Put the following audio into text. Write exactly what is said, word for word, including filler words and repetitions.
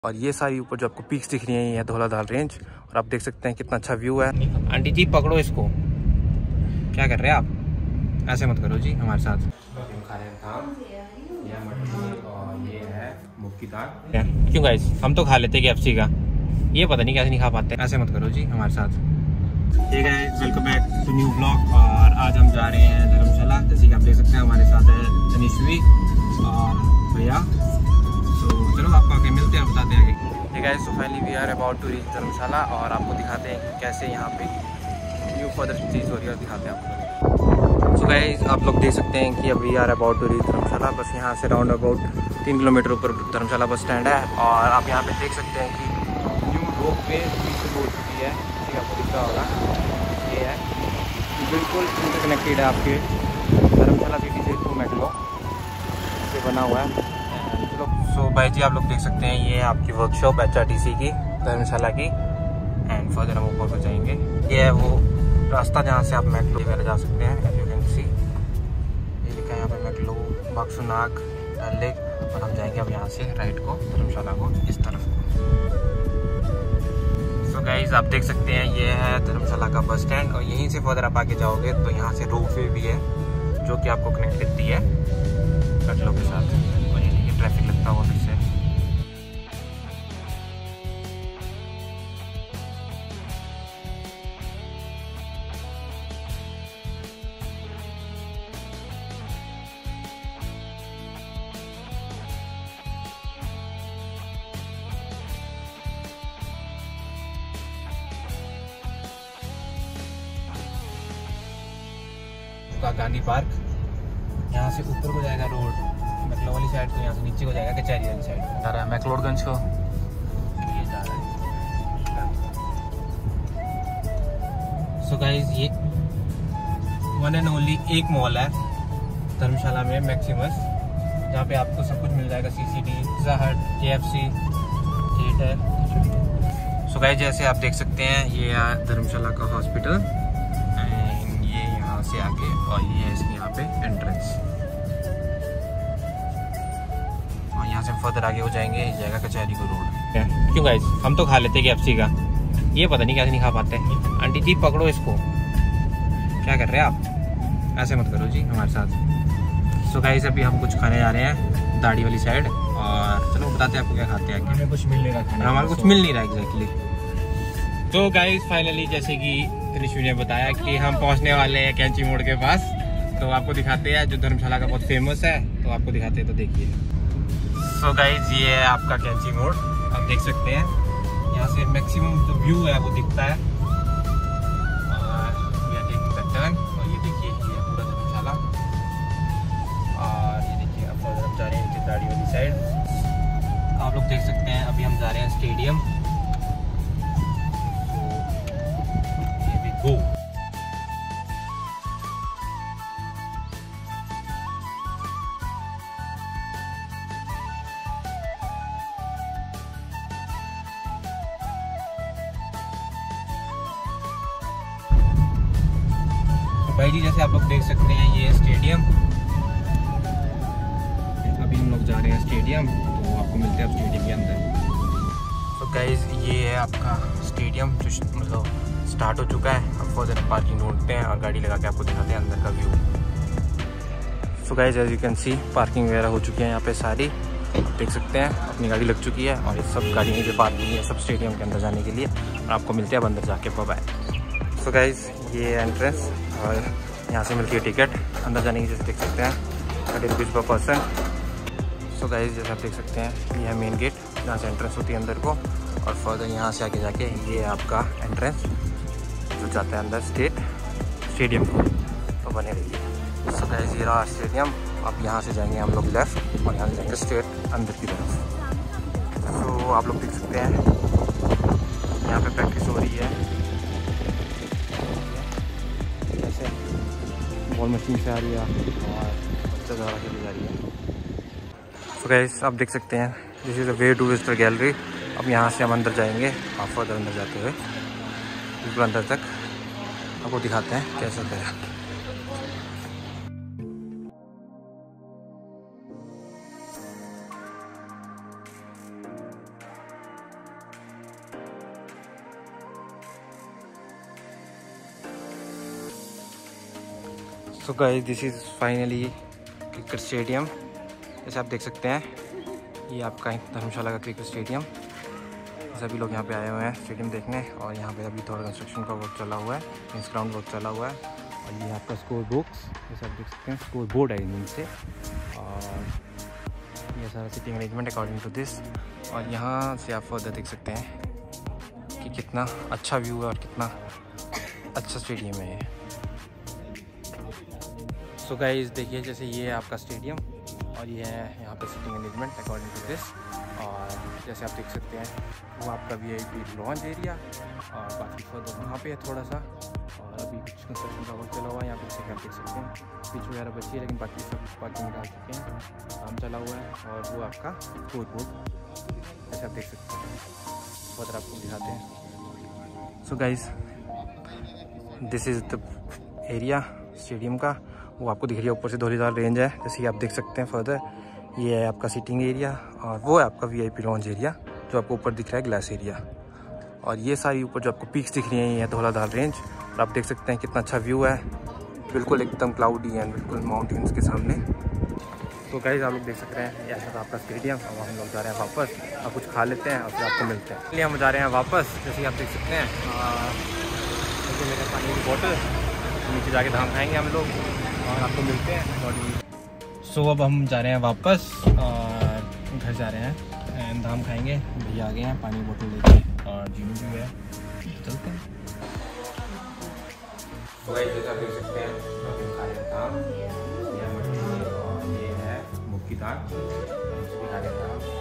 और ये सारी ऊपर जो आपको पीक्स दिख रही हैं ये है धौलाधार रेंज। और आप देख सकते हैं कितना अच्छा व्यू है। आंटी जी पकड़ो इसको, क्या कर रहे हैं आप? ऐसे मत करो जी हमारे साथ। हम खा रहे हैं थाम, ये मटन और ये है मूंग की दाल। क्यों गाइस, हम तो खा लेते हैं केएफसी का, ये पता नहीं कैसे नहीं खा पाते। ऐसे मत करो जी हमारे साथ। ठीक है, welcome back to new blog. और आज हम जा रहे हैं धर्मशाला। जैसे कि आप देख सकते हैं हमारे साथ है तनिष्वी और भैया। तो चलो आपको आगे मिलते हैं, बताते हैं आगे। ठीक है, so finally we are about to reach Dharamshala और आपको दिखाते हैं कि कैसे यहाँ पे न्यू फर्दर चीज़ हो रही है और दिखाते हैं आपको। सो गाइस आप लोग देख सकते हैं कि अब we are about to reach Dharamshala. बस यहाँ से राउंड अबाउट तीन किलोमीटर ऊपर धर्मशाला बस स्टैंड है। और आप यहाँ पे देख सकते हैं कि न्यू रोप वे हो चुकी है। ठीक है, आपको दिख रहा होगा ये है, बिल्कुल इंटरकनेक्टेड है आपके धर्मशाला सिटी से थ्रू मेट्रो से बना हुआ है। सो भाई जी आप लोग देख सकते हैं ये है आपकी workshop H R T C की धर्मशाला की। एंड फर्दर हम ऊपर को जाएंगे। ये है वो रास्ता जहाँ से आप मैक्लो वगैरह जा सकते हैं। एज यू कैन सी ये लिखा है यहाँ पे मैक्लो, बाक्सूनाग, डल लेक। और हम जाएंगे अब यहाँ से राइट को धर्मशाला को इस तरफ को। सो गाइज आप देख सकते हैं ये है धर्मशाला का बस स्टैंड। और यहीं से फर्दर आप आगे जाओगे तो यहाँ से रोप वे भी है जो कि आपको कनेक्ट करती है मेट्रो के साथ। और ये देखिए ट्रैफिक लगता हुआ फिर से। गांधी पार्क, यहाँ से ऊपर को जाएगा रोड मैक्लो वाली साइड को, यहाँ से नीचे को जाएगा कचहरी वाली साइड को। जा रहा है मैक्लोडगंज को, ये जा रहा है। सो गाइस ये वन एंड ओनली एक मॉल है धर्मशाला में मैक्सिमस, जहाँ पे आपको सब कुछ मिल जाएगा। CCD, Pizza Hut, KFC, theatre. So guys जैसे आप देख सकते हैं ये है धर्मशाला का हॉस्पिटल से आके, और ये है इसके यहाँ पे एंट्रेंस। और यहाँ से फर्दर आगे हो जाएंगे, इस जाएगा कचहरी को रोड। क्यों गाइस, हम तो खा लेते हैं केएफसी का, ये पता नहीं कैसे नहीं खा पाते। आंटी जी पकड़ो इसको, क्या कर रहे हैं आप? ऐसे मत करो जी हमारे साथ। सो गाइस अभी हम कुछ खाने जा रहे हैं दाढ़ी वाली साइड। और चलो बताते हैं आपको क्या खाते हैं। हमें कुछ मिल नहीं रहा, हमारा कुछ मिल नहीं रहा एग्जैक्टली। तो गाइस फाइनली जैसे कि तनिष्वी ने बताया कि हम पहुंचने वाले हैं कैंची मोड़ के पास। तो आपको दिखाते हैं, जो धर्मशाला का बहुत फेमस है, तो आपको दिखाते हैं, तो देखिए। सो गाइस ये है आपका कैंची मोड़, आप देख सकते हैं यहाँ से मैक्सिमम जो व्यू है वो दिखता है। और ये देखिए टर्न, और ये देखिए ये पूरा धर्मशाला। और ये देखिए अब हम जा रहे हैं नीचे दाढ़ी वाली साइड। आप लोग देख सकते हैं अभी हम जा रहे हैं स्टेडियम गो। तो भाई जी जैसे आप लोग देख सकते हैं ये स्टेडियम। अभी हम लोग जा रहे हैं स्टेडियम, तो आपको मिलते हैं अब स्टेडियम के अंदर। तो गाइस ये है आपका स्टेडियम जो मतलब स्टार्ट हो चुका है। अब फर्दर पार्किंग ढूंढते हैं और गाड़ी लगा के आपको दिखाते हैं अंदर का view. So guys as you can see parking वगैरह हो चुकी है यहाँ पे सारी, आप देख सकते हैं अपनी गाड़ी लग चुकी है। और ये सब गाड़ी यहीं पे पार्क की है सब स्टेडियम के अंदर जाने के लिए। और आपको मिलते हैं अब अंदर जाके। बाय। सो गाइस ये एंट्रेंस, और यहाँ से मिलती है टिकट अंदर जाने की, जैसे देख सकते हैं thirty rupees per person. So guys जैसे आप देख सकते हैं ये है मेन गेट जहाँ से एंट्रेंस होती है अंदर को। और फर्दर यहाँ से आगे जाके ये है आपका एंट्रेंस जो जाता है अंदर स्टेट स्टेडियम को। तो बने रहिए। सो गाइस ये रहा स्टेडियम। अब यहाँ से जाएंगे हम लोग लेफ्ट, और यहाँ से जाएंगे स्ट्रेट अंदर की तरफ। सो आप लोग देख सकते हैं यहाँ पे प्रैक्टिस हो रही है, जैसे बॉल मशीन से आ रही है और बच्चा द्वारा खेली जा रही है। सो गाइस आप देख सकते हैं this is a way to visitor gallery. अब यहाँ से हम अंदर जाएंगे, आप फर्दर अंदर जाते हुए बिल्कुल अंदर तक आपको दिखाते हैं कैसे है। So guys this is finally cricket stadium. जैसे आप देख सकते हैं ये आपका धर्मशाला का क्रिकेट स्टेडियम। सभी लोग यहाँ पे आए हुए हैं स्टेडियम देखने, और यहाँ पे अभी थोड़ा कंस्ट्रक्शन का वर्क चला हुआ है, मीन्स ग्राउंड वर्क चला हुआ है। और ये आपका स्कोर बुक्स जैसे आप देख सकते हैं, स्कोर बोर्ड है इनमें से, और ये सारा sitting arrangement according to this. और यहाँ से आप फर्दर देख सकते हैं कि कितना अच्छा व्यू है और कितना अच्छा स्टेडियम है ये। सो गाइस देखिए, जैसे ये है आपका स्टेडियम और ये है यहाँ पे sitting arrangement according to this. और जैसे आप देख सकते हैं वो आपका V I P lounge area, और बाकी फर्दर वहाँ पे है थोड़ा सा। और अभी कुछ कंस्ट्रक्शन का वर्क चला हुआ है यहाँ पे, जैसे आप देख सकते हैं पिच वगैरह बची है, लेकिन बाकी सब पार्किंग निकाल चुके हैं, काम चला हुआ है। और वो आपका स्कोर बोर्ड जैसे आप देख सकते हैं, फर्दर आपको दिखाते हैं। So guys this is the area stadium का, वो आपको दिख रही है ऊपर से धौलीधार रेंज है, जैसे कि आप देख सकते हैं। फर्दर ये है आपका सीटिंग एरिया, और वो है आपका वीआईपी लॉन्च एरिया जो आपको ऊपर दिख रहा है, ग्लास एरिया। और ये सारी ऊपर जो आपको पीक्स दिख रही हैं ये है धौलाधार रेंज, और आप देख सकते हैं कितना अच्छा व्यू है, बिल्कुल एकदम क्लाउडी एंड बिल्कुल माउंटेन्स के सामने। तो गाइस आप लोग देख सकते हैं ये है आपका स्टेडियम। अब हम लोग जा रहे हैं वापस, अब कुछ खा लेते हैं और फिर आपको मिलते हैं। इसलिए हम जा रहे हैं वापस, जैसे कि आप देख सकते हैं मेरे पानी की बोतल, नीचे जाके धाम खाएंगे हम लोग और आपको मिलते हैं। सो अब हम जा रहे हैं वापस और घर जा रहे हैं एंड धाम खाएंगे। भैया आ गए हैं पानी बोतल लेके, और जीनू भी है, चलते हैं। तो गाइस जैसा देख सकते हैं हम खा रहे हैं धाम, ये है मटकी और ये है मूंग की दाल, खा रहे हैं धाम।